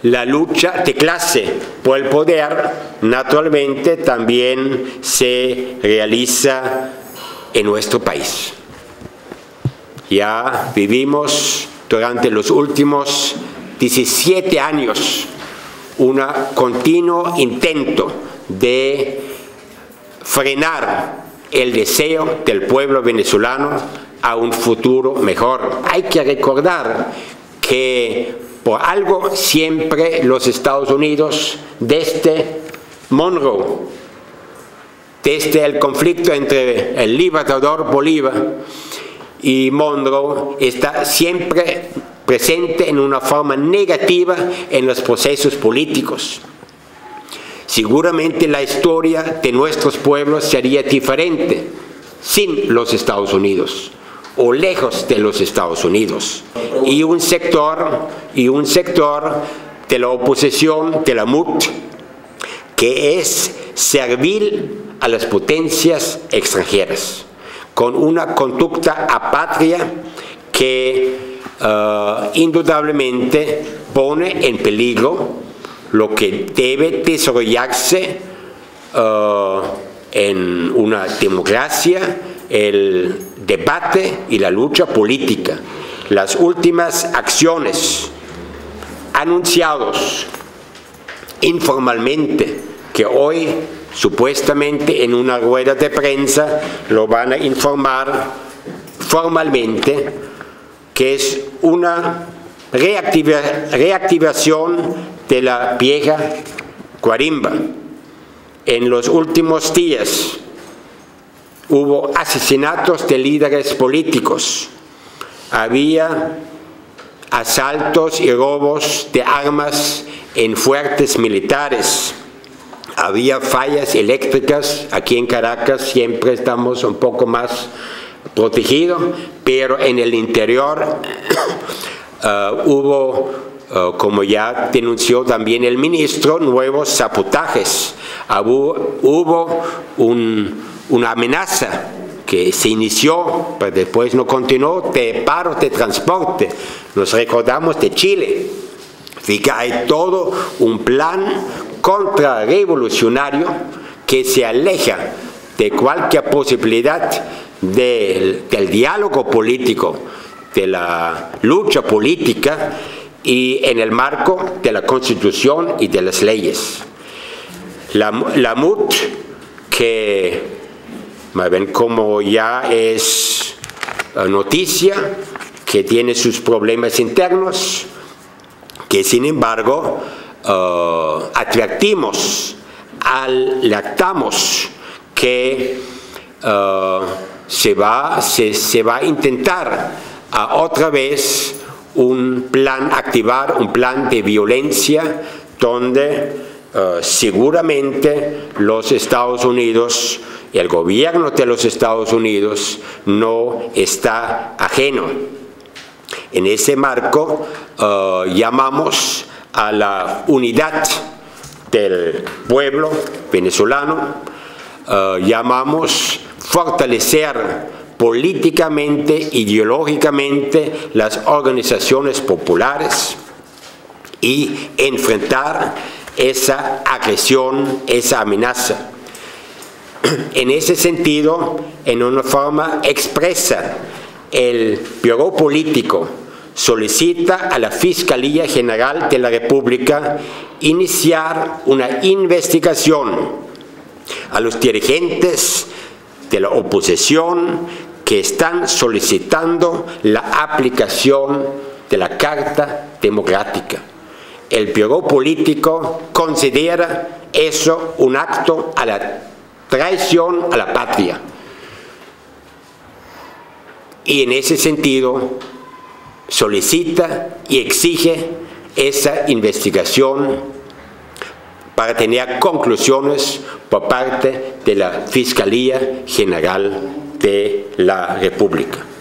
la lucha de clase por el poder, naturalmente, también se realiza en nuestro país. Ya vivimos durante los últimos 17 años un continuo intento de frenar el deseo del pueblo venezolano a un futuro mejor. Hay que recordar que por algo siempre los Estados Unidos, desde Monroe, desde el conflicto entre el libertador Bolívar y Monroe, está siempre presente en una forma negativa en los procesos políticos. Seguramente la historia de nuestros pueblos sería diferente sin los Estados Unidos o lejos de los Estados Unidos. Y un sector de la oposición, de la MUT, que es servil a las potencias extranjeras, con una conducta apatria que indudablemente pone en peligro lo que debe desarrollarse en una democracia, el debate y la lucha política. Las últimas acciones anunciadas informalmente, que hoy supuestamente en una rueda de prensa lo van a informar formalmente, que es una reactivación de la vieja guarimba. En los últimos días hubo asesinatos de líderes políticos, había asaltos y robos de armas en fuertes militares, había fallas eléctricas. Aquí en Caracas siempre estamos un poco más protegidos, pero en el interior hubo, como ya denunció también el ministro, nuevos sabotajes. Hubo una amenaza que se inició, pero después no continuó, de paro de transporte. Nos recordamos de Chile. Fíjate, hay todo un plan contrarrevolucionario que se aleja de cualquier posibilidad del diálogo político, de la lucha política y en el marco de la Constitución y de las leyes. La MUT, que como ya es noticia, que tiene sus problemas internos, que sin embargo advertimos, alertamos que se va a intentar otra vez activar un plan de violencia donde seguramente los Estados Unidos, el gobierno de los Estados Unidos no está ajeno. En ese marco llamamos a la unidad del pueblo venezolano, llamamos fortalecer políticamente, ideológicamente las organizaciones populares y enfrentar esa agresión, esa amenaza. En ese sentido, en una forma expresa, el Bureau Político solicita a la Fiscalía General de la República iniciar una investigación a los dirigentes de la oposición que están solicitando la aplicación de la Carta Democrática. El Bureau Político considera eso un acto a la traición a la patria. Y en ese sentido solicita y exige esa investigación para tener conclusiones por parte de la Fiscalía General de la República.